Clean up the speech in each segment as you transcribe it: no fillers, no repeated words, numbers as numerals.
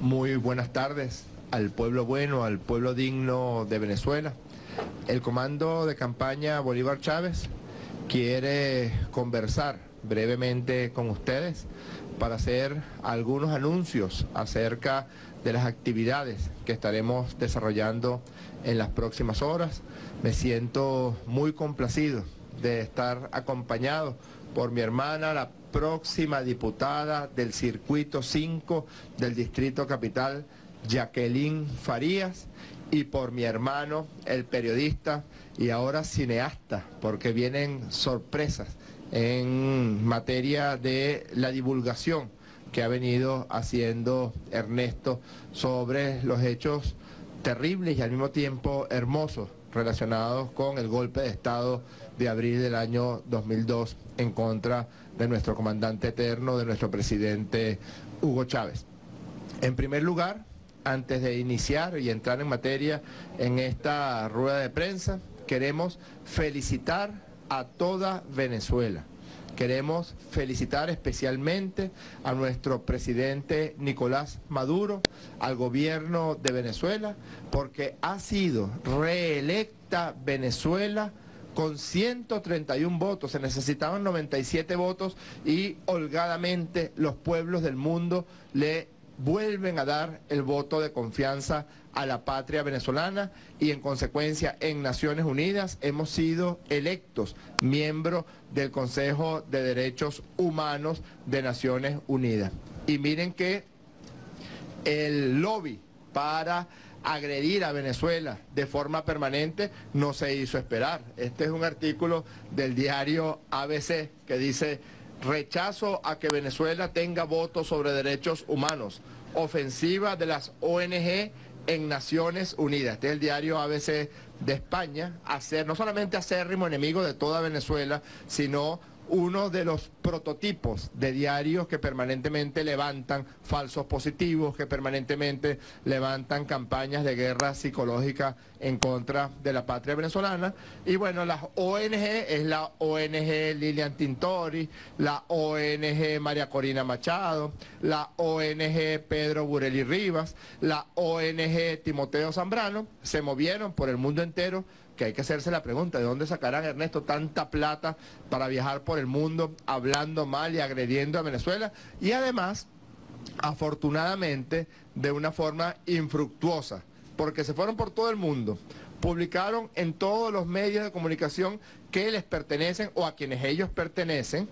Muy buenas tardes al pueblo bueno, al pueblo digno de Venezuela. El Comando de Campaña Bolívar Chávez quiere conversar brevemente con ustedes para hacer algunos anuncios acerca de las actividades que estaremos desarrollando en las próximas horas. Me siento muy complacido de estar acompañado por mi hermana, la próxima diputada del Circuito 5 del Distrito Capital, Jacqueline Farías, y por mi hermano, el periodista y ahora cineasta, porque vienen sorpresas en materia de la divulgación que ha venido haciendo Ernesto sobre los hechos terribles y al mismo tiempo hermosos relacionados con el golpe de Estado de abril del año 2002 en contra de nuestro comandante eterno, de nuestro presidente Hugo Chávez. En primer lugar, antes de iniciar y entrar en materia en esta rueda de prensa, queremos felicitar a toda Venezuela. Queremos felicitar especialmente a nuestro presidente Nicolás Maduro, al gobierno de Venezuela, porque ha sido reelecta Venezuela con 131 votos. Se necesitaban 97 votos y holgadamente los pueblos del mundo le vuelven a dar el voto de confianza a la patria venezolana y en consecuencia en Naciones Unidas hemos sido electos miembros del Consejo de Derechos Humanos de Naciones Unidas. Y miren que el lobby para agredir a Venezuela de forma permanente no se hizo esperar. Este es un artículo del diario ABC que dice: rechazo a que Venezuela tenga votos sobre derechos humanos. Ofensiva de las ONG en Naciones Unidas. Este es el diario ABC de España. No solamente acérrimo enemigo de toda Venezuela, sino uno de los prototipos de diarios que permanentemente levantan falsos positivos, que permanentemente levantan campañas de guerra psicológica en contra de la patria venezolana. Y bueno, las ONG es la ONG Lilian Tintori, la ONG María Corina Machado, la ONG Pedro Burelli Rivas, la ONG Timoteo Zambrano, se movieron por el mundo entero, que hay que hacerse la pregunta, ¿de dónde sacarán, Ernesto, tanta plata para viajar por el mundo hablando mal y agrediendo a Venezuela? Y además, afortunadamente, de una forma infructuosa, porque se fueron por todo el mundo, publicaron en todos los medios de comunicación que les pertenecen o a quienes ellos pertenecen,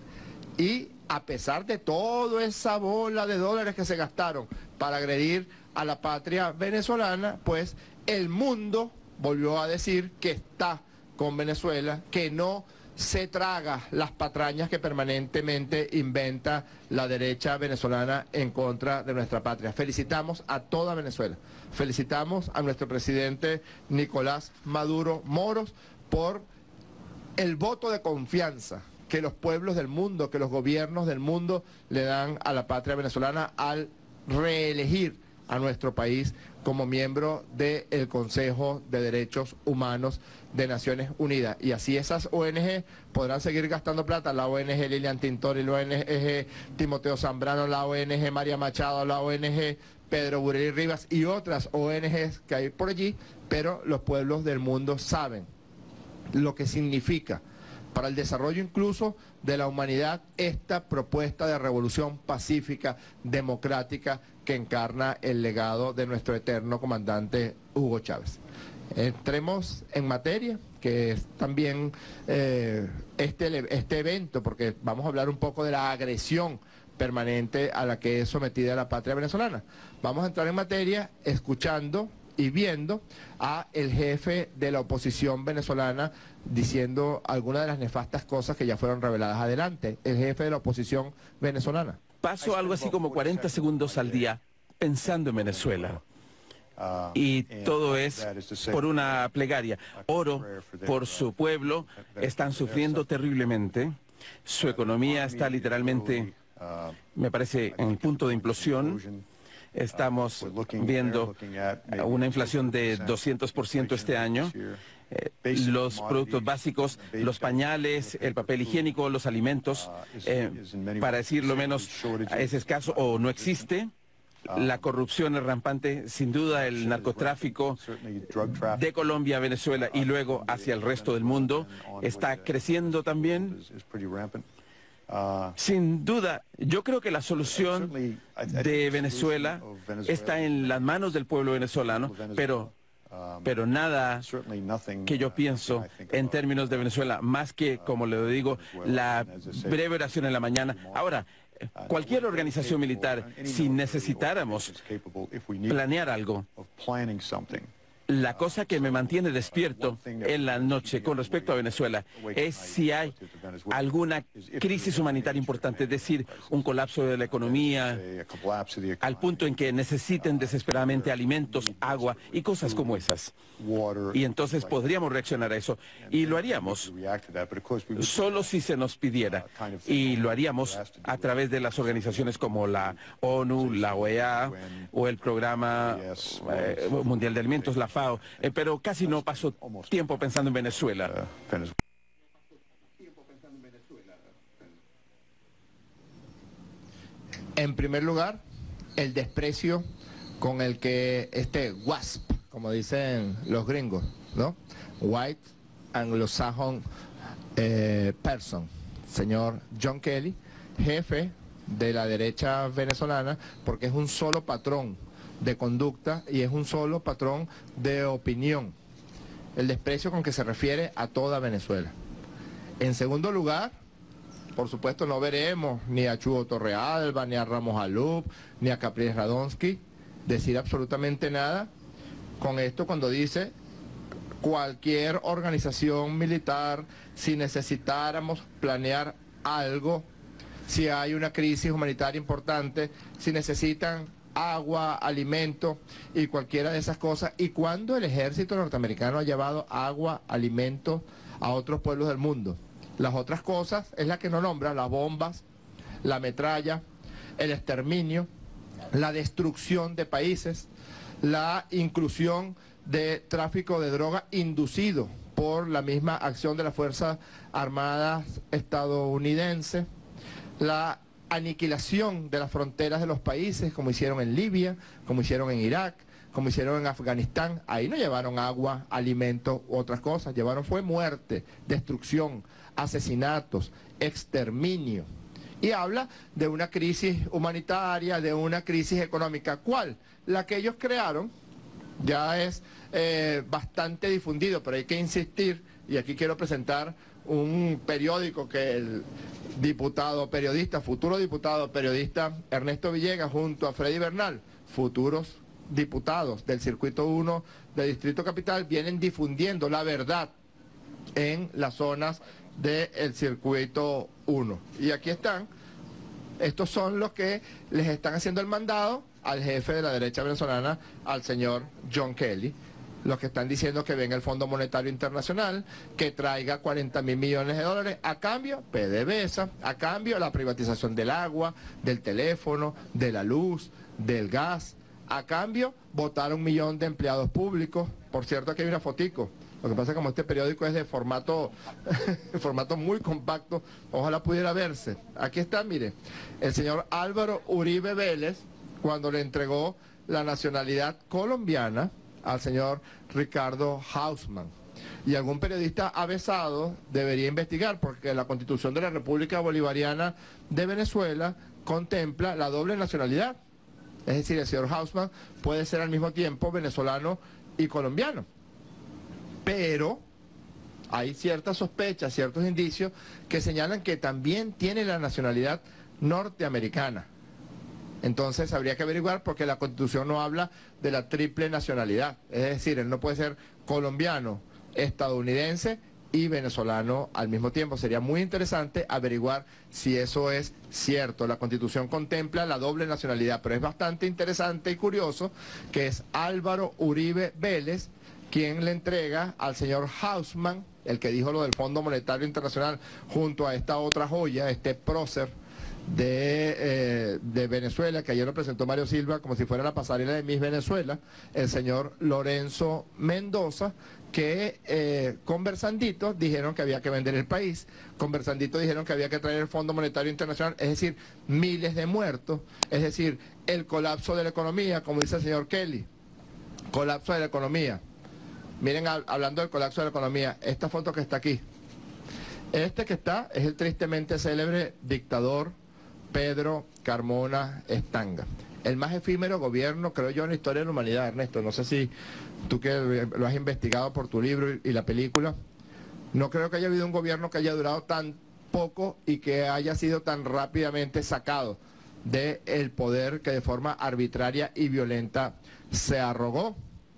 y a pesar de toda esa bola de dólares que se gastaron para agredir a la patria venezolana, pues el mundo volvió a decir que está con Venezuela, que no se traga las patrañas que permanentemente inventa la derecha venezolana en contra de nuestra patria. Felicitamos a toda Venezuela, felicitamos a nuestro presidente Nicolás Maduro Moros por el voto de confianza que los pueblos del mundo, que los gobiernos del mundo le dan a la patria venezolana al reelegir a nuestro país como miembro del Consejo de Derechos Humanos de Naciones Unidas. Y así esas ONG podrán seguir gastando plata, la ONG Lilian Tintori, la ONG Timoteo Zambrano, la ONG María Machado, la ONG Pedro Burelli Rivas y otras ONGs que hay por allí, pero los pueblos del mundo saben lo que significa para el desarrollo incluso de la humanidad esta propuesta de revolución pacífica, democrática, que encarna el legado de nuestro eterno comandante Hugo Chávez. Entremos en materia, que es también este evento, porque vamos a hablar un poco de la agresión permanente a la que es sometida la patria venezolana. Vamos a entrar en materia escuchando y viendo a el jefe de la oposición venezolana diciendo algunas de las nefastas cosas que ya fueron reveladas. Adelante, el jefe de la oposición venezolana. Paso algo así como 40 segundos al día pensando en Venezuela. Y todo es por una plegaria. Oro por su pueblo, están sufriendo terriblemente. Su economía está literalmente, me parece, en el punto de implosión. Estamos viendo una inflación de 200% este año. Los productos básicos, los pañales, el papel higiénico, los alimentos, para decirlo menos, es escaso o no existe. La corrupción es rampante, sin duda el narcotráfico de Colombia a Venezuela y luego hacia el resto del mundo está creciendo también. Sin duda, yo creo que la solución de Venezuela está en las manos del pueblo venezolano, pero nada que yo pienso en términos de Venezuela, más que, como le digo, la breve oración en la mañana. Ahora, cualquier organización militar, si necesitáramos planear algo, la cosa que me mantiene despierto en la noche con respecto a Venezuela es si hay alguna crisis humanitaria importante, es decir, un colapso de la economía, al punto en que necesiten desesperadamente alimentos, agua y cosas como esas. Y entonces podríamos reaccionar a eso. Y lo haríamos solo si se nos pidiera. Y lo haríamos a través de las organizaciones como la ONU, la OEA o el Programa Mundial de Alimentos, la FAO. Pero casi no paso tiempo pensando en Venezuela. En primer lugar, el desprecio con el que este WASP, como dicen los gringos, ¿no? White Anglo-Saxon Person, señor John Kelly, jefe de la derecha venezolana, porque es un solo patrón de conducta y es un solo patrón de opinión. El desprecio con que se refiere a toda Venezuela. En segundo lugar, por supuesto no veremos ni a Chugo Torrealba, ni a Ramos Alup, ni a Capriles Radonsky decir absolutamente nada con esto cuando dice cualquier organización militar, si necesitáramos planear algo, si hay una crisis humanitaria importante, si necesitan agua, alimento y cualquiera de esas cosas. Y cuando el ejército norteamericano ha llevado agua, alimento a otros pueblos del mundo. Las otras cosas es la que no nombra, las bombas, la metralla, el exterminio, la destrucción de países, la inclusión de tráfico de droga inducido por la misma acción de las Fuerzas Armadas estadounidenses, la aniquilación de las fronteras de los países, como hicieron en Libia, como hicieron en Irak, como hicieron en Afganistán. Ahí no llevaron agua, alimentos u otras cosas, llevaron fue muerte, destrucción, asesinatos, exterminio. Y habla de una crisis humanitaria, de una crisis económica. ¿Cuál? La que ellos crearon, ya es bastante difundido, pero hay que insistir, y aquí quiero presentar un periódico que el futuro diputado periodista Ernesto Villegas junto a Freddy Bernal, futuros diputados del Circuito 1 del Distrito Capital, vienen difundiendo la verdad en las zonas del Circuito 1. Y aquí están, estos son los que les están haciendo el mandado al jefe de la derecha venezolana, al señor John Kelly, los que están diciendo que venga el Fondo Monetario Internacional, que traiga 40.000 millones de dólares, a cambio PDVSA, a cambio la privatización del agua, del teléfono, de la luz, del gas, a cambio votar 1 millón de empleados públicos. Por cierto, aquí hay una fotico. Lo que pasa es que como este periódico es de formato muy compacto, ojalá pudiera verse. Aquí está, mire, el señor Álvaro Uribe Vélez, cuando le entregó la nacionalidad colombiana al señor Ricardo Hausmann. Y algún periodista avesado debería investigar, porque la Constitución de la República Bolivariana de Venezuela contempla la doble nacionalidad. Es decir, el señor Hausmann puede ser al mismo tiempo venezolano y colombiano. Pero hay ciertas sospechas, ciertos indicios que señalan que también tiene la nacionalidad norteamericana. Entonces habría que averiguar, porque la Constitución no habla de la triple nacionalidad. Es decir, él no puede ser colombiano, estadounidense y venezolano al mismo tiempo. Sería muy interesante averiguar si eso es cierto. La Constitución contempla la doble nacionalidad, pero es bastante interesante y curioso que es Álvaro Uribe Vélez quien le entrega al señor Hausmann, el que dijo lo del Fondo Monetario Internacional, junto a esta otra joya, este prócer de Venezuela, que ayer lo presentó Mario Silva como si fuera la pasarela de Miss Venezuela, el señor Lorenzo Mendoza, que conversanditos dijeron que había que vender el país, conversanditos dijeron que había que traer el Fondo Monetario Internacional, es decir, miles de muertos, es decir, el colapso de la economía, como dice el señor Kelly, colapso de la economía. Miren, hablando del colapso de la economía, esta foto que está aquí, este que está es el tristemente célebre dictador Pedro Carmona Estanga. El más efímero gobierno, creo yo, en la historia de la humanidad, Ernesto. No sé si tú que lo has investigado por tu libro y la película, no creo que haya habido un gobierno que haya durado tan poco y que haya sido tan rápidamente sacado del poder que de forma arbitraria y violenta se arrogó.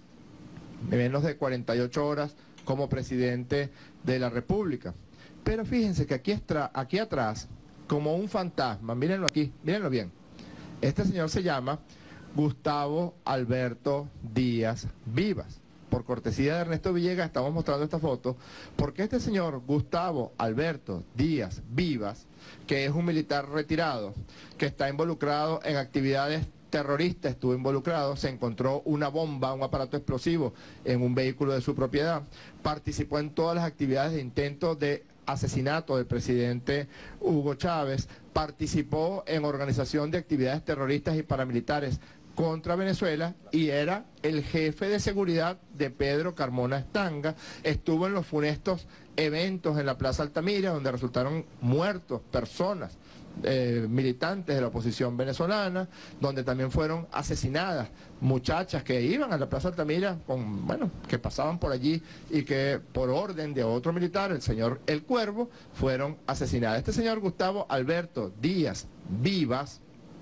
Menos de 48 horas como presidente de la República. Pero fíjense que aquí atrás, como un fantasma, mírenlo aquí, mírenlo bien. Este señor se llama Gustavo Alberto Díaz Vivas. Por cortesía de Ernesto Villegas estamos mostrando esta foto, porque este señor Gustavo Alberto Díaz Vivas, que es un militar retirado, que está involucrado en actividades terroristas, estuvo involucrado, se encontró una bomba, un aparato explosivo en un vehículo de su propiedad, participó en todas las actividades de intento de asesinato del presidente Hugo Chávez, participó en organización de actividades terroristas y paramilitares contra Venezuela y era el jefe de seguridad de Pedro Carmona Estanga, estuvo en los funestos eventos en la Plaza Altamira donde resultaron muertos personas, militantes de la oposición venezolana, donde también fueron asesinadas muchachas que iban a la Plaza Altamira, que pasaban por allí y que por orden de otro militar, el señor El Cuervo, fueron asesinadas. Este señor Gustavo Alberto Díaz Vivas,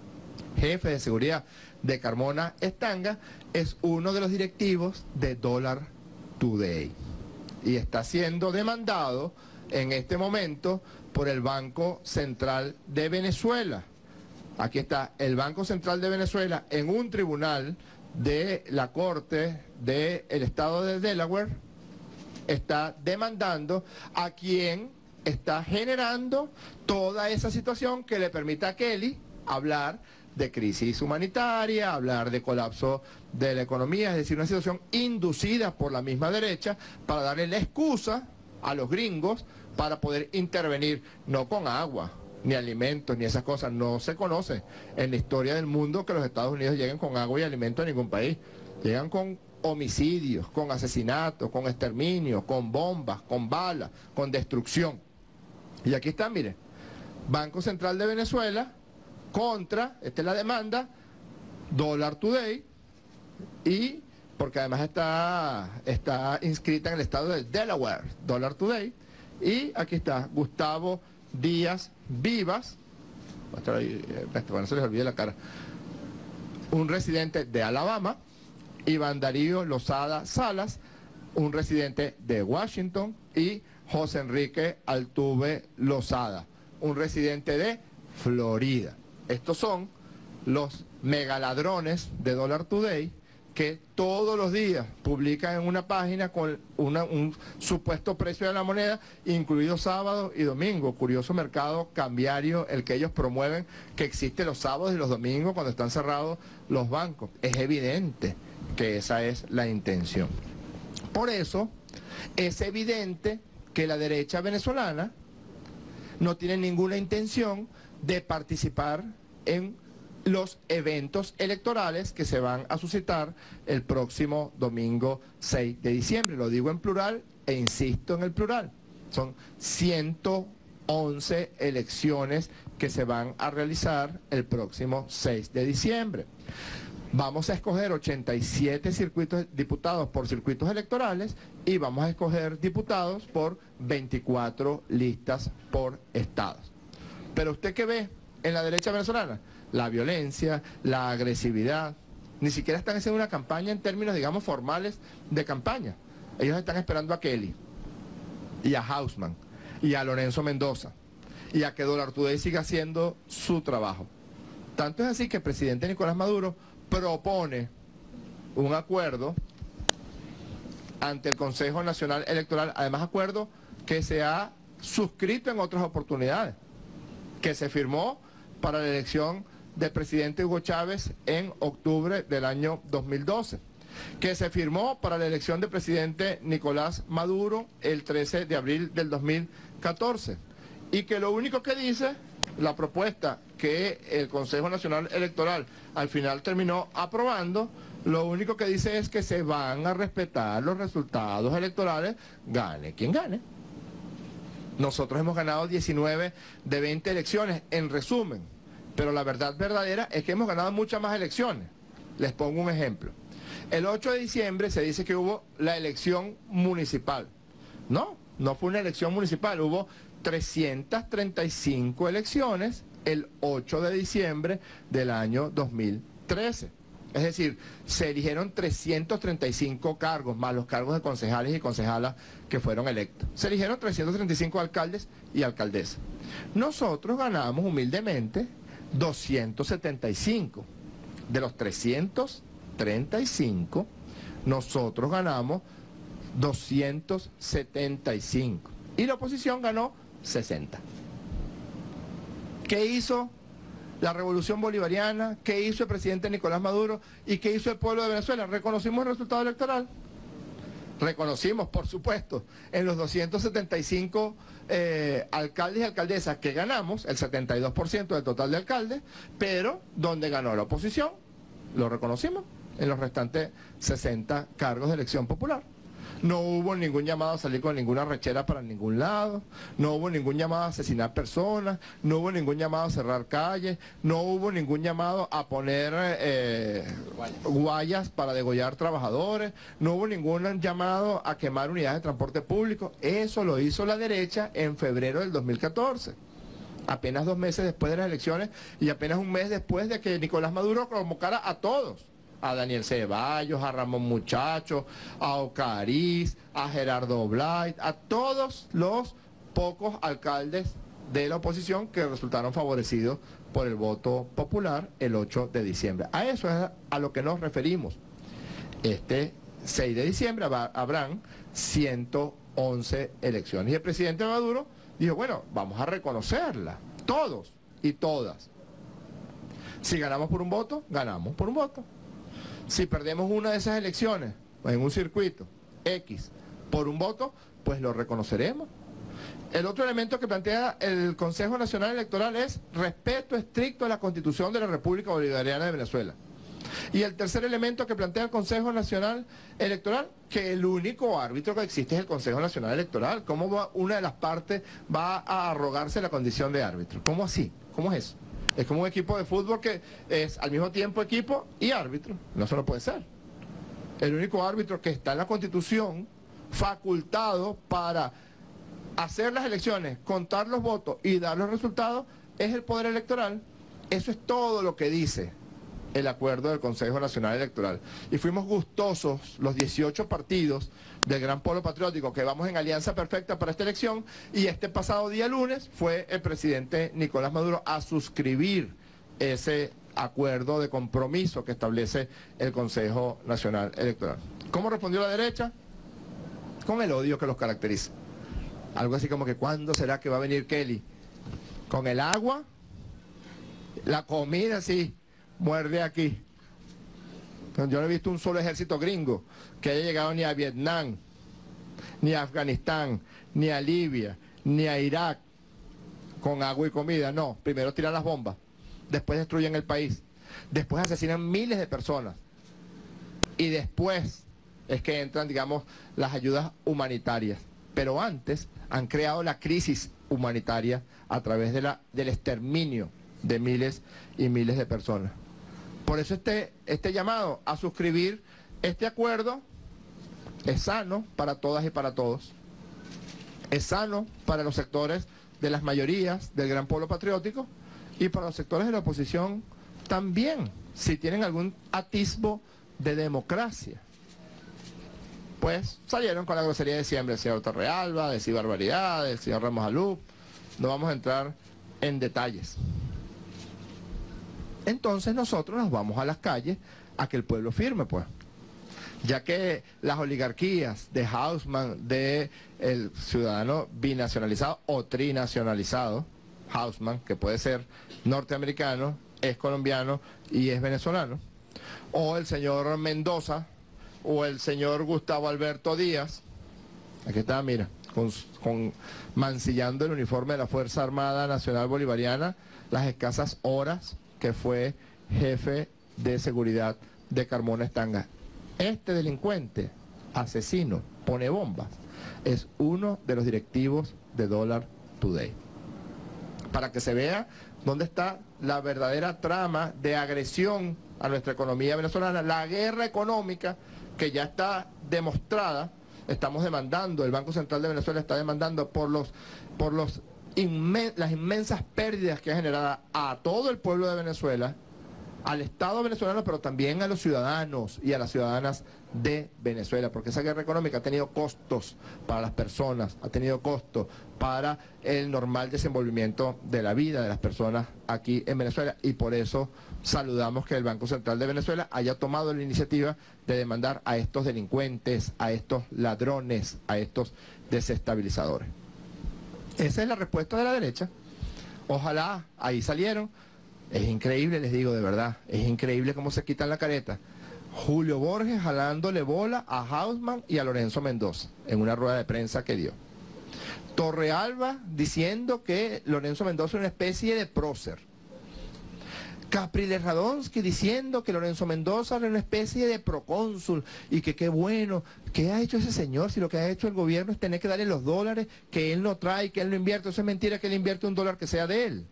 jefe de seguridad de Carmona Estanga, es uno de los directivos de Dollar Today y está siendo demandado en este momento por el Banco Central de Venezuela. Aquí está el Banco Central de Venezuela en un tribunal de la Corte del Estado de Delaware, está demandando a quien está generando toda esa situación que le permita a Kelly hablar de crisis humanitaria, hablar de colapso de la economía, es decir, una situación inducida por la misma derecha para darle la excusa a los gringos para poder intervenir, no con agua, ni alimentos, ni esas cosas. No se conoce en la historia del mundo que los Estados Unidos lleguen con agua y alimentos a ningún país. Llegan con homicidios, con asesinatos, con exterminios, con bombas, con balas, con destrucción. Y aquí está, mire, Banco Central de Venezuela contra, esta es la demanda, Dollar Today, y porque además está inscrita en el estado de Delaware, Dollar Today, y aquí está Gustavo Díaz Vivas, no se les olvide la cara, un residente de Alabama, Iván Darío Lozada Salas, un residente de Washington, y José Enrique Altuve Lozada, un residente de Florida. Estos son los megaladrones de Dollar Today que todos los días publican en una página con un supuesto precio de la moneda, incluido sábado y domingo. Curioso mercado cambiario el que ellos promueven, que existe los sábados y los domingos cuando están cerrados los bancos. Es evidente que esa es la intención. Por eso es evidente que la derecha venezolana no tiene ninguna intención de participar en los eventos electorales que se van a suscitar el próximo domingo 6 de diciembre. Lo digo en plural e insisto en el plural. Son 111 elecciones que se van a realizar el próximo 6 de diciembre. Vamos a escoger 87 diputados por circuitos electorales y vamos a escoger diputados por 24 listas por estados. Pero ¿usted qué ve en la derecha venezolana? La violencia, la agresividad. Ni siquiera están haciendo una campaña en términos, digamos, formales de campaña. Ellos están esperando a Kelly y a Hausman y a Lorenzo Mendoza y a que Dollar Today siga haciendo su trabajo. Tanto es así que el presidente Nicolás Maduro propone un acuerdo ante el Consejo Nacional Electoral, además acuerdo que se ha suscrito en otras oportunidades, que se firmó para la elección del presidente Hugo Chávez en octubre del año 2012, que se firmó para la elección del presidente Nicolás Maduro el 13 de abril del 2014, y que lo único que dice la propuesta que el Consejo Nacional Electoral al final terminó aprobando, lo único que dice es que se van a respetar los resultados electorales, gane quien gane. Nosotros hemos ganado 19 de 20 elecciones, en resumen, pero la verdad verdadera es que hemos ganado muchas más elecciones. Les pongo un ejemplo. El 8 de diciembre se dice que hubo la elección municipal. No fue una elección municipal, hubo 335 elecciones el 8 de diciembre del año 2013. Es decir, se eligieron 335 cargos, más los cargos de concejales y concejalas que fueron electos. Se eligieron 335 alcaldes y alcaldesas. Nosotros ganamos humildemente 275. De los 335, nosotros ganamos 275. Y la oposición ganó 60. ¿Qué hizo la revolución bolivariana? ¿Qué hizo el presidente Nicolás Maduro? ¿Y qué hizo el pueblo de Venezuela? ¿Reconocimos el resultado electoral? Reconocimos, por supuesto, en los 275 alcaldes y alcaldesas que ganamos, el 72% del total de alcaldes, pero donde ganó la oposición, lo reconocimos, en los restantes 60 cargos de elección popular. No hubo ningún llamado a salir con ninguna rechera para ningún lado, no hubo ningún llamado a asesinar personas, no hubo ningún llamado a cerrar calles, no hubo ningún llamado a poner guayas para degollar trabajadores, no hubo ningún llamado a quemar unidades de transporte público. Eso lo hizo la derecha en febrero del 2014. Apenas 2 meses después de las elecciones y apenas un mes después de que Nicolás Maduro convocara a todos. A Daniel Ceballos, a Ramón Muchacho, a Ocariz, a Gerardo Blay, a todos los pocos alcaldes de la oposición que resultaron favorecidos por el voto popular el 8 de diciembre. A eso es a lo que nos referimos. Este 6 de diciembre habrán 111 elecciones. Y el presidente Maduro dijo, bueno, vamos a reconocerlas, todos y todas. Si ganamos por un voto, ganamos por un voto. Si perdemos una de esas elecciones en un circuito X por un voto, pues lo reconoceremos. El otro elemento que plantea el Consejo Nacional Electoral es respeto estricto a la Constitución de la República Bolivariana de Venezuela. Y el tercer elemento que plantea el Consejo Nacional Electoral, que el único árbitro que existe es el Consejo Nacional Electoral. ¿Cómo una de las partes va a arrogarse la condición de árbitro? ¿Cómo así? ¿Cómo es eso? Es como un equipo de fútbol que es al mismo tiempo equipo y árbitro. No, eso no puede ser. El único árbitro que está en la Constitución, facultado para hacer las elecciones, contar los votos y dar los resultados, es el Poder Electoral. Eso es todo lo que dice el acuerdo del Consejo Nacional Electoral. Y fuimos gustosos los 18 partidos del Gran Polo Patriótico que vamos en alianza perfecta para esta elección, y este pasado día lunes fue el presidente Nicolás Maduro a suscribir ese acuerdo de compromiso que establece el Consejo Nacional Electoral. ¿Cómo respondió la derecha? Con el odio que los caracteriza. Algo así como que ¿cuándo será que va a venir Kelly? Con el agua, la comida, sí, muerde aquí. Yo no he visto un solo ejército gringo que haya llegado ni a Vietnam, ni a Afganistán, ni a Libia, ni a Irak con agua y comida. No, primero tiran las bombas, después destruyen el país, después asesinan miles de personas y después es que entran, digamos, las ayudas humanitarias. Pero antes han creado la crisis humanitaria a través de del exterminio de miles y miles de personas. Por eso este llamado a suscribir este acuerdo es sano para todas y para todos. Es sano para los sectores de las mayorías del Gran Polo Patriótico y para los sectores de la oposición también, si tienen algún atisbo de democracia. Pues salieron con la grosería de siempre, el señor Torrealba, decir barbaridades, el señor Ramos Alú. No vamos a entrar en detalles. Entonces nosotros nos vamos a las calles a que el pueblo firme, pues. Ya que las oligarquías de Haussmann, de el ciudadano binacionalizado o trinacionalizado, Haussmann, que puede ser norteamericano, es colombiano y es venezolano, o el señor Mendoza, o el señor Gustavo Alberto Díaz, aquí está, mira, mancillando el uniforme de la Fuerza Armada Nacional Bolivariana, las escasas horas que fue jefe de seguridad de Carmona Estanga. Este delincuente, asesino, pone bombas, es uno de los directivos de Dollar Today. Para que se vea dónde está la verdadera trama de agresión a nuestra economía venezolana, la guerra económica que ya está demostrada. Estamos demandando, el Banco Central de Venezuela está demandando por las inmensas pérdidas que ha generado a todo el pueblo de Venezuela, al Estado venezolano, pero también a los ciudadanos y a las ciudadanas de Venezuela, porque esa guerra económica ha tenido costos para las personas, ha tenido costos para el normal desenvolvimiento de la vida de las personas aquí en Venezuela, y por eso saludamos que el Banco Central de Venezuela haya tomado la iniciativa de demandar a estos delincuentes, a estos ladrones, a estos desestabilizadores. Esa es la respuesta de la derecha. Ojalá, ahí salieron. Es increíble, les digo de verdad, es increíble cómo se quitan la careta. Julio Borges jalándole bola a Haussmann y a Lorenzo Mendoza en una rueda de prensa que dio. Torrealba diciendo que Lorenzo Mendoza es una especie de prócer. Capriles Radonsky diciendo que Lorenzo Mendoza era una especie de procónsul y que qué bueno. ¿Qué ha hecho ese señor si lo que ha hecho el gobierno es tener que darle los dólares que él no trae, que él no invierte? Eso es mentira, que él invierte un dólar que sea de él.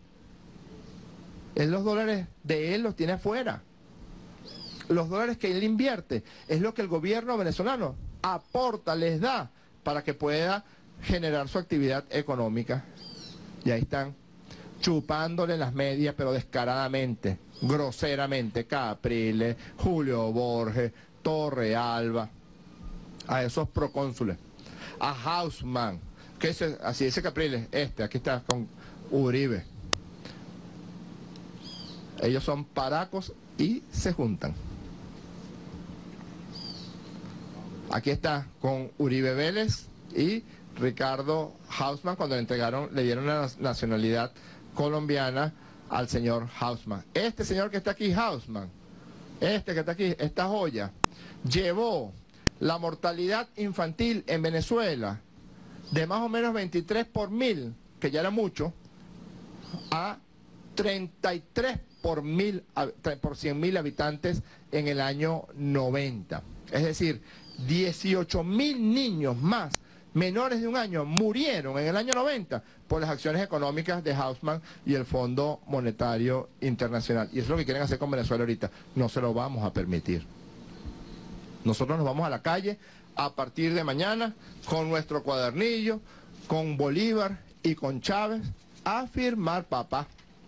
Él los dólares de él los tiene afuera. Los dólares que él invierte es lo que el gobierno venezolano aporta, les da, para que pueda generar su actividad económica. Y ahí están, chupándole las medias, pero descaradamente, groseramente, Capriles, Julio Borges, Torrealba, a esos procónsules, a Haussmann, que así dice Capriles, aquí está con Uribe. Ellos son paracos y se juntan. Aquí está con Uribe Vélez y Ricardo Haussmann cuando le dieron la nacionalidad colombiana al señor Haussmann. Este señor que está aquí, Haussmann, que está aquí, esta joya, llevó la mortalidad infantil en Venezuela de más o menos 23 por 1000, que ya era mucho, a 33 por 100.000 habitantes en el año 90. Es decir, 18.000 niños más menores de un año murieron en el año 90 por las acciones económicas de Haussmann y el Fondo Monetario Internacional. Y eso es lo que quieren hacer con Venezuela ahorita. No se lo vamos a permitir. Nosotros nos vamos a la calle a partir de mañana con nuestro cuadernillo, con Bolívar y con Chávez a firmar, papá,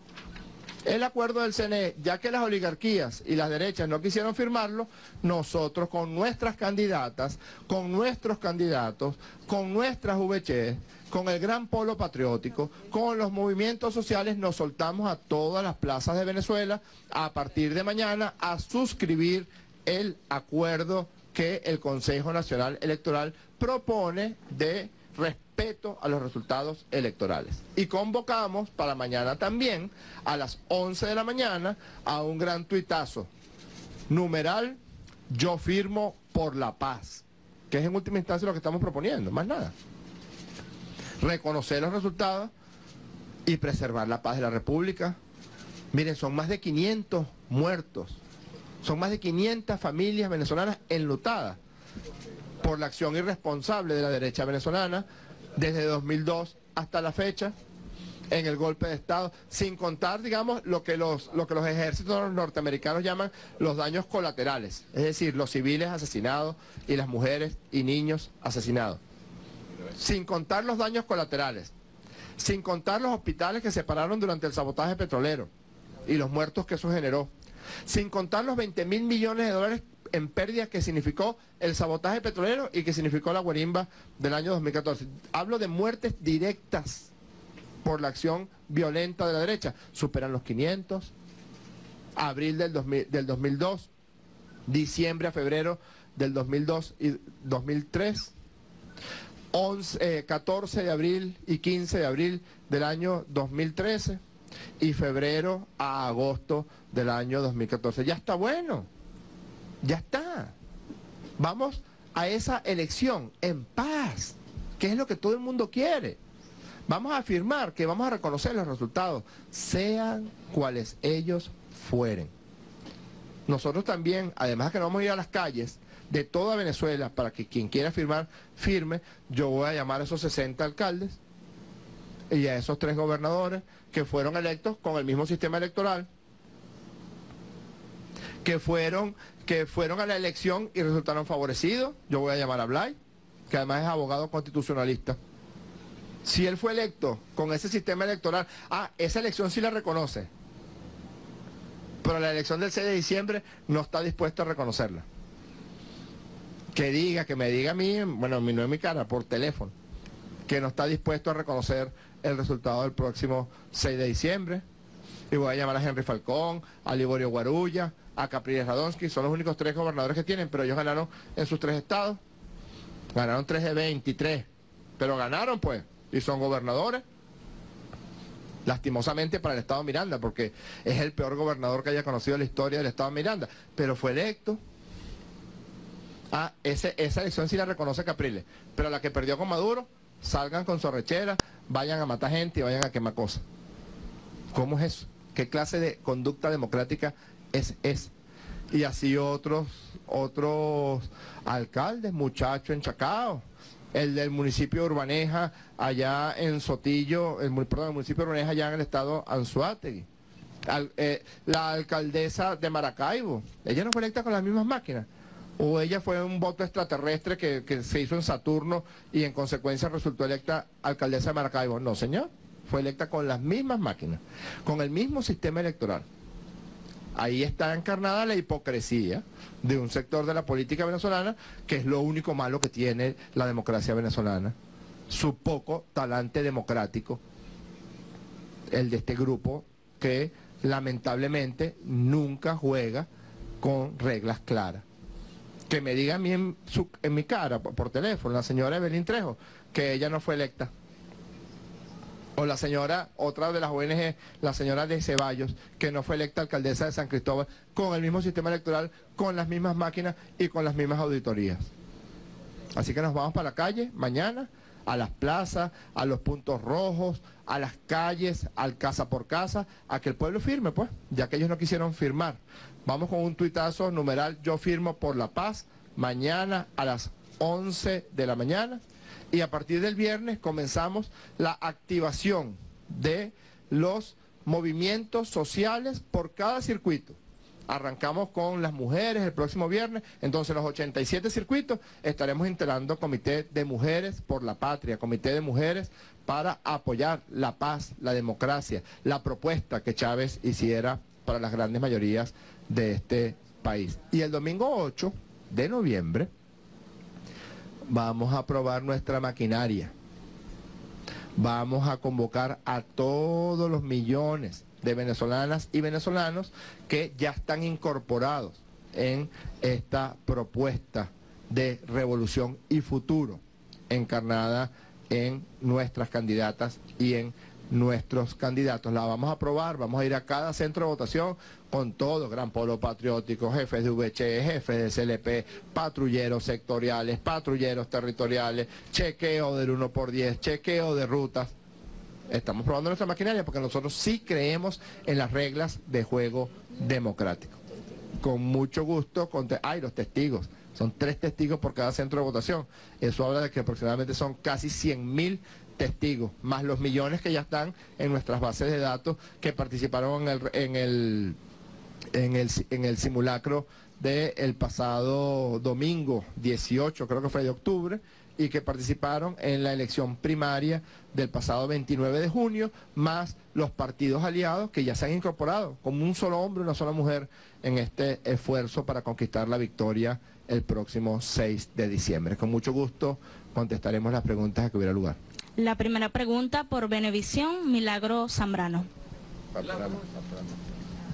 el acuerdo del CNE. Ya que las oligarquías y las derechas no quisieron firmarlo, nosotros con nuestras candidatas, con nuestros candidatos, con nuestras VC, con el gran polo patriótico, con los movimientos sociales, nos soltamos a todas las plazas de Venezuela a partir de mañana a suscribir el acuerdo que el Consejo Nacional Electoral propone de respeto a los resultados electorales. Y convocamos para mañana también a las 11 de la mañana a un gran tuitazo. Numeral, yo firmo por la paz, que es en última instancia lo que estamos proponiendo, más nada. Reconocer los resultados y preservar la paz de la República. Miren, son más de 500 muertos, son más de 500 familias venezolanas enlutadas por la acción irresponsable de la derecha venezolana desde 2002 hasta la fecha en el golpe de Estado, sin contar, digamos, lo que los ejércitos norteamericanos llaman los daños colaterales, es decir, los civiles asesinados y las mujeres y niños asesinados, sin contar los daños colaterales, sin contar los hospitales que se pararon durante el sabotaje petrolero y los muertos que eso generó, sin contar los 20.000 millones de dólares en pérdidas que significó el sabotaje petrolero y que significó la guarimba del año 2014. Hablo de muertes directas por la acción violenta de la derecha. Superan los 500, abril del 2002, diciembre a febrero del 2002 y 2003. 14 de abril y 15 de abril del año 2013 y febrero a agosto del año 2014. Ya está bueno, ya está. Vamos a esa elección en paz, que es lo que todo el mundo quiere. Vamos a afirmar que vamos a reconocer los resultados, sean cuales ellos fueren. Nosotros también, además de que no vamos a ir a las calles de toda Venezuela para que quien quiera firmar, firme, yo voy a llamar a esos 60 alcaldes y a esos 3 gobernadores que fueron electos con el mismo sistema electoral, que fueron a la elección y resultaron favorecidos. Yo voy a llamar a Blay, que además es abogado constitucionalista. Si él fue electo con ese sistema electoral, esa elección sí la reconoce, pero la elección del 6 de diciembre no está dispuesto a reconocerla. Que me diga a mí, bueno, no en mi cara, por teléfono, que no está dispuesto a reconocer el resultado del próximo 6 de diciembre. Y voy a llamar a Henry Falcón, a Liborio Guarulla, a Capriles Radonsky, son los únicos 3 gobernadores que tienen, pero ellos ganaron en sus 3 estados. Ganaron 3 de 23, pero ganaron pues, y son gobernadores. Lastimosamente para el estado Miranda, porque es el peor gobernador que haya conocido la historia del estado Miranda, pero fue electo. Esa elección sí la reconoce Capriles, pero la que perdió con Maduro, salgan con su arrechera, vayan a matar gente y vayan a quemar cosas. ¿Cómo es eso? ¿Qué clase de conducta democrática es esa? Y así otros alcaldes, muchachos en Chacao, el del municipio de Urbaneja, allá en Sotillo, el municipio de Urbaneja allá en el estado Anzoátegui. La alcaldesa de Maracaibo, ella no fue electa con las mismas máquinas, o ella fue un voto extraterrestre que se hizo en Saturno y en consecuencia resultó electa alcaldesa de Maracaibo. No, señor, fue electa con las mismas máquinas, con el mismo sistema electoral. Ahí está encarnada la hipocresía de un sector de la política venezolana, que es lo único malo que tiene la democracia venezolana. Su poco talante democrático, el de este grupo que lamentablemente nunca juega con reglas claras. Que me diga a mí en mi cara, por teléfono, la señora Evelyn Trejo, que ella no fue electa. O la señora, otra de las ONG, la señora de Ceballos, que no fue electa alcaldesa de San Cristóbal, con el mismo sistema electoral, con las mismas máquinas y con las mismas auditorías. Así que nos vamos para la calle mañana, a las plazas, a los puntos rojos, a las calles, al casa por casa, a que el pueblo firme, pues, ya que ellos no quisieron firmar. Vamos con un tuitazo, numeral, yo firmo por la paz, mañana a las 11 de la mañana. Y a partir del viernes comenzamos la activación de los movimientos sociales por cada circuito. Arrancamos con las mujeres el próximo viernes, entonces los 87 circuitos estaremos instalando comité de mujeres por la patria, comité de mujeres para apoyar la paz, la democracia, la propuesta que Chávez hiciera para las grandes mayorías de este país. Y el domingo 8 de noviembre vamos a probar nuestra maquinaria. Vamos a convocar a todos los millones de venezolanas y venezolanos que ya están incorporados en esta propuesta de revolución y futuro encarnada en nuestras candidatas y en nuestros candidatos. La vamos a aprobar, vamos a ir a cada centro de votación con todo, Gran Polo Patriótico, jefes de VCHE, jefes de CLP, patrulleros sectoriales, patrulleros territoriales, chequeo del 1×10, chequeo de rutas. Estamos probando nuestra maquinaria porque nosotros sí creemos en las reglas de juego democrático. Con mucho gusto, los testigos. Son 3 testigos por cada centro de votación. Eso habla de que aproximadamente son casi 100.000 testigos, más los millones que ya están en nuestras bases de datos que participaron en el simulacro del pasado domingo 18, creo que fue de octubre, y que participaron en la elección primaria del pasado 29 de junio, más los partidos aliados que ya se han incorporado como un solo hombre y una sola mujer en este esfuerzo para conquistar la victoria el próximo 6 de diciembre. Con mucho gusto contestaremos las preguntas a que hubiera lugar. La primera pregunta por Venevisión, Milagro Zambrano.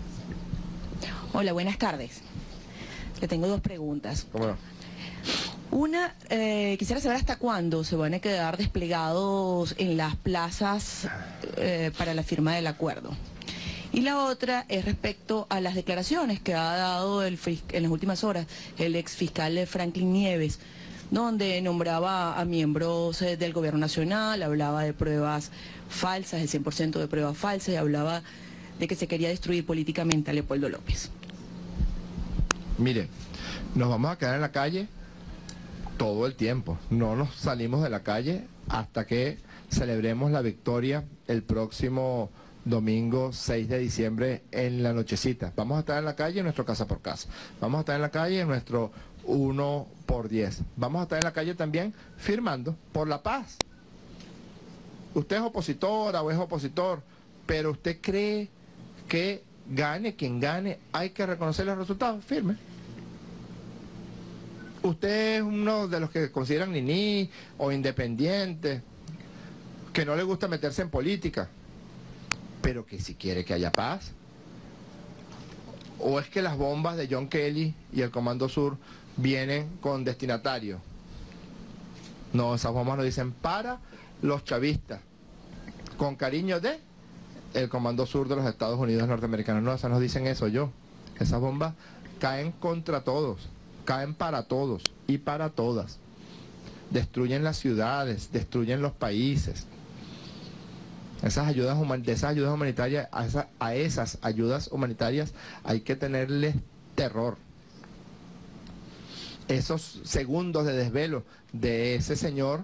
Hola, buenas tardes. Le tengo 2 preguntas. ¿Cómo no? Quisiera saber hasta cuándo se van a quedar desplegados en las plazas para la firma del acuerdo. Y la otra es respecto a las declaraciones que ha dado en las últimas horas el ex fiscal Franklin Nieves, donde nombraba a miembros del gobierno nacional, hablaba de pruebas falsas, el 100% de pruebas falsas, y hablaba de que se quería destruir políticamente a Leopoldo López. Mire, nos vamos a quedar en la calle todo el tiempo. No nos salimos de la calle hasta que celebremos la victoria el próximo domingo 6 de diciembre en la nochecita. Vamos a estar en la calle en nuestro casa por casa. Vamos a estar en la calle en nuestro 1×10. Vamos a estar en la calle también firmando por la paz. Usted es opositora o es opositor, pero usted cree que gane quien gane, hay que reconocer los resultados, firme. Usted es uno de los que consideran niní o independiente, que no le gusta meterse en política, pero que si quiere que haya paz. ¿O es que las bombas de John Kelly y el Comando Sur vienen con destinatario? No, esas bombas nos dicen para los chavistas, con cariño de el Comando Sur de los Estados Unidos norteamericanos. No, esas nos dicen eso, esas bombas caen contra todos, caen para todos y para todas. Destruyen las ciudades, destruyen los países. De esas ayudas humanitarias, a esas ayudas humanitarias hay que tenerles terror. Esos segundos de desvelo de ese señor,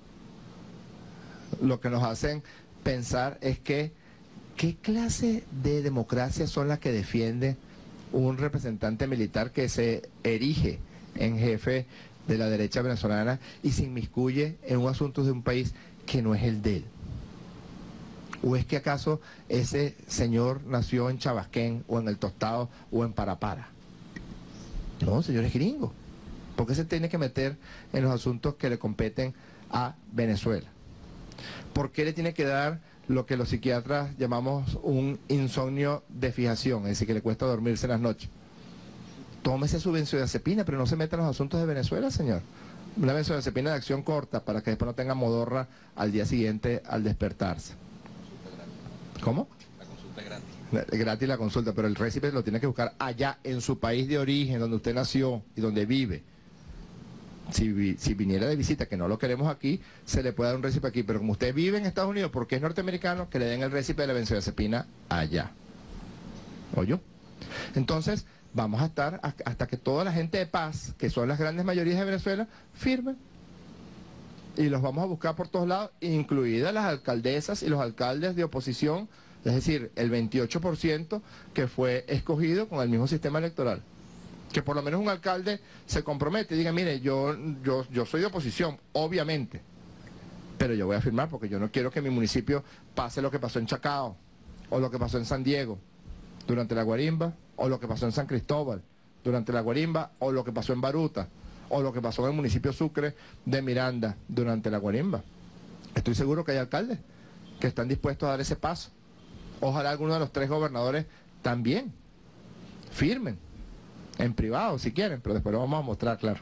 lo que nos hacen pensar es que ¿qué clase de democracia son las que defiende un representante militar que se erige en jefe de la derecha venezolana y se inmiscuye en un asunto de un país que no es el de él? ¿O es que acaso ese señor nació en Chabasquén o en El Tostado o en Parapara? No, señor, es gringo. ¿Por qué se tiene que meter en los asuntos que le competen a Venezuela? ¿Por qué le tiene que dar lo que los psiquiatras llamamos un insomnio de fijación, es decir, que le cuesta dormirse en las noches? Tómese su benzodiazepina, pero no se meta en los asuntos de Venezuela, señor. Una benzodiazepina de acción corta para que después no tenga modorra al día siguiente al despertarse. ¿Cómo? La consulta es gratis. Gratis la consulta, pero el récipe lo tiene que buscar allá, en su país de origen, donde usted nació y donde vive. Si viniera de visita, que no lo queremos aquí, se le puede dar un récipe aquí, pero como usted vive en Estados Unidos porque es norteamericano, que le den el récipe de la benzodiazepina allá. ¿Oyó? Entonces, vamos a estar hasta que toda la gente de paz, que son las grandes mayorías de Venezuela, firmen. Y los vamos a buscar por todos lados, incluidas las alcaldesas y los alcaldes de oposición, es decir, el 28% que fue escogido con el mismo sistema electoral. Que por lo menos un alcalde se compromete y diga, mire, yo soy de oposición, obviamente, pero yo voy a firmar porque yo no quiero que en mi municipio pase lo que pasó en Chacao, o lo que pasó en San Diego durante la guarimba, o lo que pasó en San Cristóbal durante la guarimba, o lo que pasó en Baruta, o lo que pasó en el municipio Sucre de Miranda durante la guarimba. Estoy seguro que hay alcaldes que están dispuestos a dar ese paso. Ojalá alguno de los 3 gobernadores también firmen. En privado, si quieren, pero después lo vamos a mostrar, claro.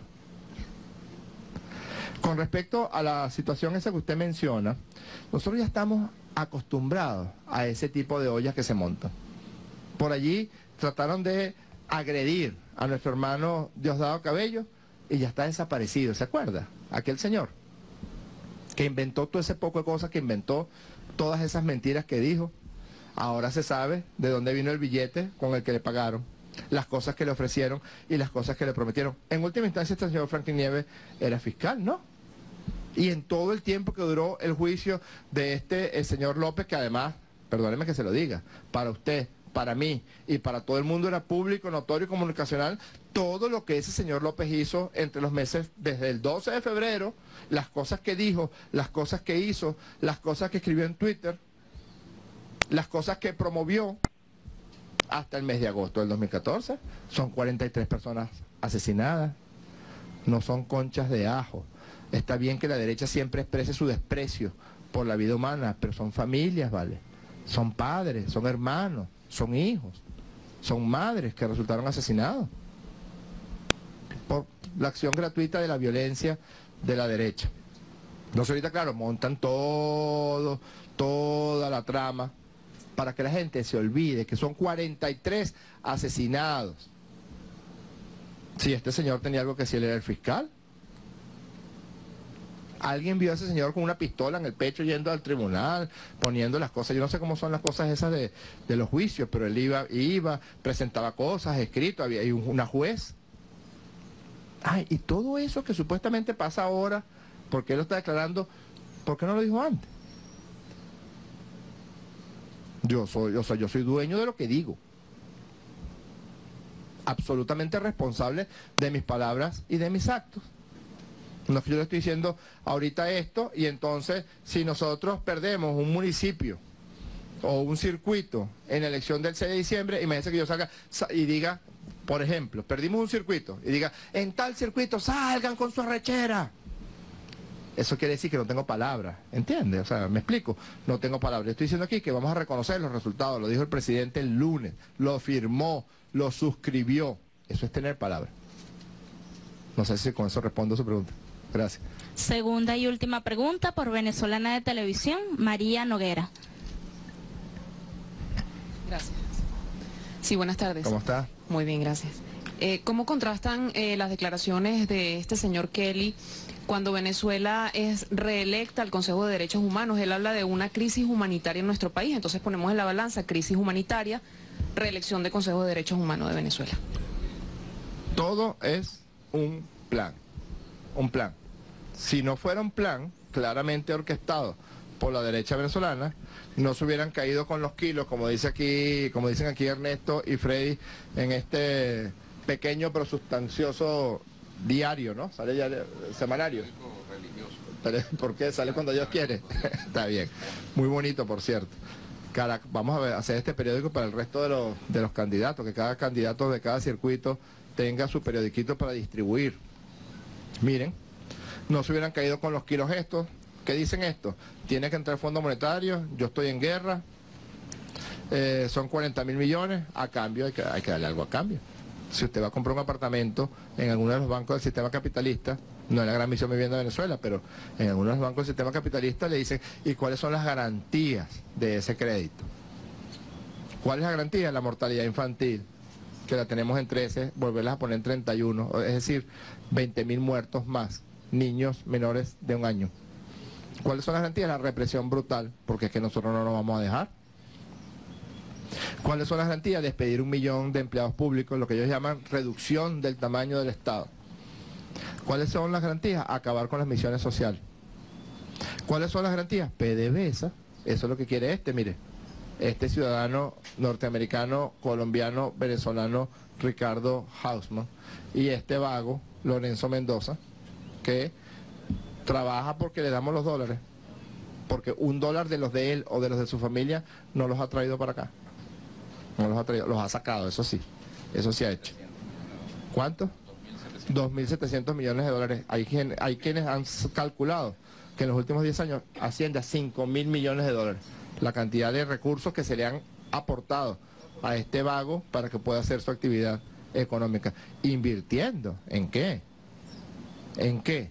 Con respecto a la situación esa que usted menciona, nosotros ya estamos acostumbrados a ese tipo de ollas que se montan. Por allí trataron de agredir a nuestro hermano Diosdado Cabello y ya está desaparecido, ¿se acuerda? Aquel señor que inventó todo ese poco de cosas, que inventó todas esas mentiras que dijo. Ahora se sabe de dónde vino el billete con el que le pagaron, las cosas que le ofrecieron y las cosas que le prometieron. En última instancia, este señor Franklin Nieves era fiscal, ¿no? Y en todo el tiempo que duró el juicio de el señor López, que además, perdóneme que se lo diga, para usted, para mí y para todo el mundo era público, notorio y comunicacional todo lo que ese señor López hizo entre los meses, desde el 12 de febrero, las cosas que dijo, las cosas que hizo, las cosas que escribió en Twitter, las cosas que promovió, hasta el mes de agosto del 2014, son 43 personas asesinadas, no son conchas de ajo. Está bien que la derecha siempre exprese su desprecio por la vida humana, pero son familias, ¿vale? Son padres, son hermanos, son hijos, son madres que resultaron asesinados por la acción gratuita de la violencia de la derecha. Entonces ahorita, claro, montan toda la trama para que la gente se olvide que son 43 asesinados. Si este señor tenía algo que decir, él era el fiscal. Alguien vio a ese señor con una pistola en el pecho yendo al tribunal, poniendo las cosas. Yo no sé cómo son las cosas esas de los juicios, pero él iba, presentaba cosas, escrito, había una juez. Ay, y todo eso que supuestamente pasa ahora, ¿por qué lo está declarando? ¿Por qué no lo dijo antes? Yo soy dueño de lo que digo. Absolutamente responsable de mis palabras y de mis actos. No es que yo le estoy diciendo ahorita esto y entonces si nosotros perdemos un municipio o un circuito en la elección del 6 de diciembre, imagínense que yo salga y diga, por ejemplo, perdimos un circuito y diga, en tal circuito salgan con su arrechera. Eso quiere decir que no tengo palabras, ¿entiendes? O sea, me explico, no tengo palabras. Estoy diciendo aquí que vamos a reconocer los resultados, lo dijo el presidente el lunes, lo firmó, lo suscribió. Eso es tener palabras. No sé si con eso respondo a su pregunta. Gracias. Segunda y última pregunta por Venezolana de Televisión, María Noguera. Gracias. Sí, buenas tardes. ¿Cómo está? Muy bien, gracias. ¿Cómo contrastan las declaraciones de este señor Kelly cuando Venezuela es reelecta al Consejo de Derechos Humanos? Él habla de una crisis humanitaria en nuestro país, entonces ponemos en la balanza crisis humanitaria, reelección del Consejo de Derechos Humanos de Venezuela. Todo es un plan, un plan. Si no fuera un plan claramente orquestado por la derecha venezolana, no se hubieran caído con los kilos, como dicen aquí Ernesto y Freddy, en este pequeño pero sustancioso diario, ¿no? Sale ya semanario. ¿Por qué? Sale cuando Dios quiere. Está bien. Muy bonito, por cierto. Vamos a hacer este periódico para el resto de los candidatos, que cada candidato de cada circuito tenga su periodiquito para distribuir. Miren, no se hubieran caído con los kilos estos. ¿Qué dicen esto? Tiene que entrar el Fondo Monetario, yo estoy en guerra, son 40.000 millones, a cambio hay que darle algo a cambio. Si usted va a comprar un apartamento en alguno de los bancos del sistema capitalista, no es la gran misión vivienda de Venezuela, pero en algunos de los bancos del sistema capitalista le dicen, ¿y cuáles son las garantías de ese crédito? ¿Cuál es la garantía? La mortalidad infantil, que la tenemos en 13, volverlas a poner en 31, es decir, 20.000 muertos más, niños menores de 1 año. ¿Cuáles son las garantías? La represión brutal, porque es que nosotros no nos vamos a dejar. ¿Cuáles son las garantías? Despedir 1 millón de empleados públicos, lo que ellos llaman reducción del tamaño del Estado. ¿Cuáles son las garantías? Acabar con las misiones sociales. ¿Cuáles son las garantías? PDVSA, eso es lo que quiere mire, este ciudadano norteamericano, colombiano, venezolano, Ricardo Hausmann, y este vago, Lorenzo Mendoza, que trabaja porque le damos los dólares, porque $1 de los de él o de los de su familia no los ha traído para acá. No los ha traído, los ha sacado, eso sí ha hecho. ¿Cuánto? 2.700 millones de dólares. Hay quienes han calculado que en los últimos 10 años asciende a 5.000 millones de dólares la cantidad de recursos que se le han aportado a este vago para que pueda hacer su actividad económica. ¿Invirtiendo? ¿En qué? ¿En qué?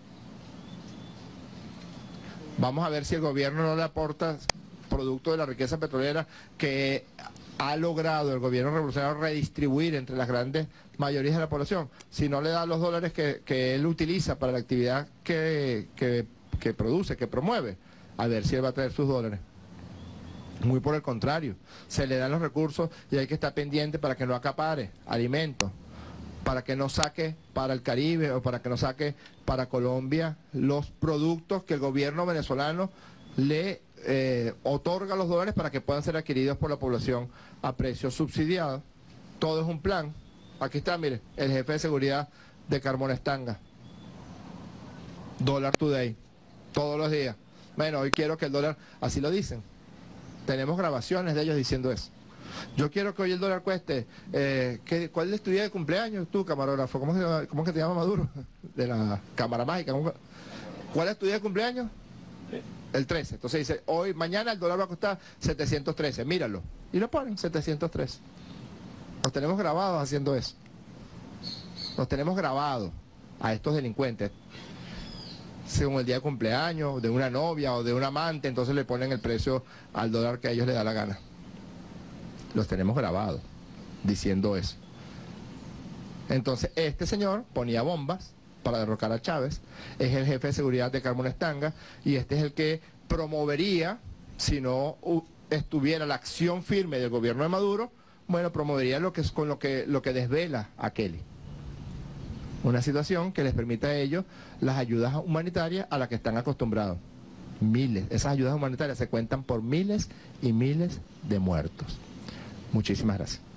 Vamos a ver si el gobierno no le aporta producto de la riqueza petrolera que ha logrado el gobierno revolucionario redistribuir entre las grandes mayorías de la población. Si no le da los dólares que él utiliza para la actividad que produce, que promueve, a ver si él va a traer sus dólares. Muy por el contrario, se le dan los recursos y hay que estar pendiente para que no acapare alimentos, para que no saque para el Caribe o para que no saque para Colombia los productos que el gobierno venezolano le otorga los dólares para que puedan ser adquiridos por la población a precios subsidiados. Todo es un plan. Aquí está, mire, el jefe de seguridad de Carmona Estanga. Dollar Today, todos los días. Bueno, hoy quiero que el dólar, así lo dicen. Tenemos grabaciones de ellos diciendo eso. Yo quiero que hoy el dólar cueste, ¿cuál es tu día de cumpleaños tú, camarógrafo? ¿Cómo es que te llama Maduro? De la cámara mágica. ¿Cuál es tu día de cumpleaños? El 13. Entonces dice, mañana el dólar va a costar 713, míralo. Y lo ponen, 713. Los tenemos grabados haciendo eso. Los tenemos grabados a estos delincuentes. Según el día de cumpleaños de una novia o de un amante, entonces le ponen el precio al dólar que a ellos les da la gana. Los tenemos grabados diciendo eso. Entonces este señor ponía bombas para derrocar a Chávez, es el jefe de seguridad de Carmen Estanga y este es el que promovería, si no estuviera la acción firme del gobierno de Maduro, bueno, promovería lo que es con lo que desvela a Kelly. Una situación que les permita a ellos las ayudas humanitarias a las que están acostumbrados. Miles, esas ayudas humanitarias se cuentan por miles y miles de muertos. Muchísimas gracias.